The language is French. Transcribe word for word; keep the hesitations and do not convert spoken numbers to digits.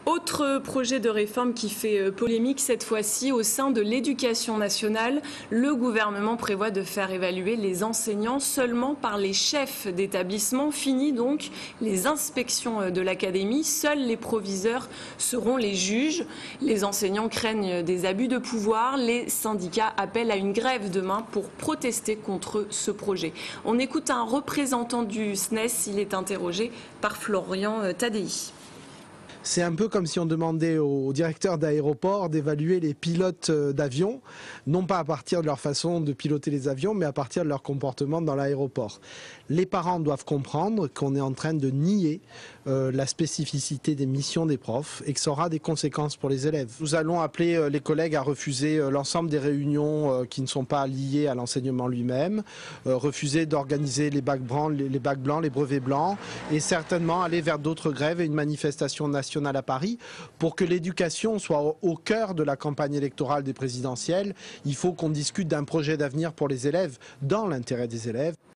Autre projet de réforme qui fait polémique cette fois-ci au sein de l'éducation nationale. Le gouvernement prévoit de faire évaluer les enseignants seulement par les chefs d'établissement. Fini donc les inspections de l'académie. Seuls les proviseurs seront les juges. Les enseignants craignent des abus de pouvoir. Les syndicats appellent à une grève demain pour protester contre ce projet. On écoute un représentant du S N E S. Il est interrogé par Florian Tadei. C'est un peu comme si on demandait aux directeurs d'aéroports d'évaluer les pilotes d'avions, non pas à partir de leur façon de piloter les avions, mais à partir de leur comportement dans l'aéroport. Les parents doivent comprendre qu'on est en train de nier euh, la spécificité des missions des profs et que ça aura des conséquences pour les élèves. Nous allons appeler euh, les collègues à refuser euh, l'ensemble des réunions euh, qui ne sont pas liées à l'enseignement lui-même, euh, refuser d'organiser les bacs blancs, les, les bacs blancs, les brevets blancs et certainement aller vers d'autres grèves et une manifestation nationale à Paris pour que l'éducation soit au cœur de la campagne électorale des présidentielles. Il faut qu'on discute d'un projet d'avenir pour les élèves dans l'intérêt des élèves.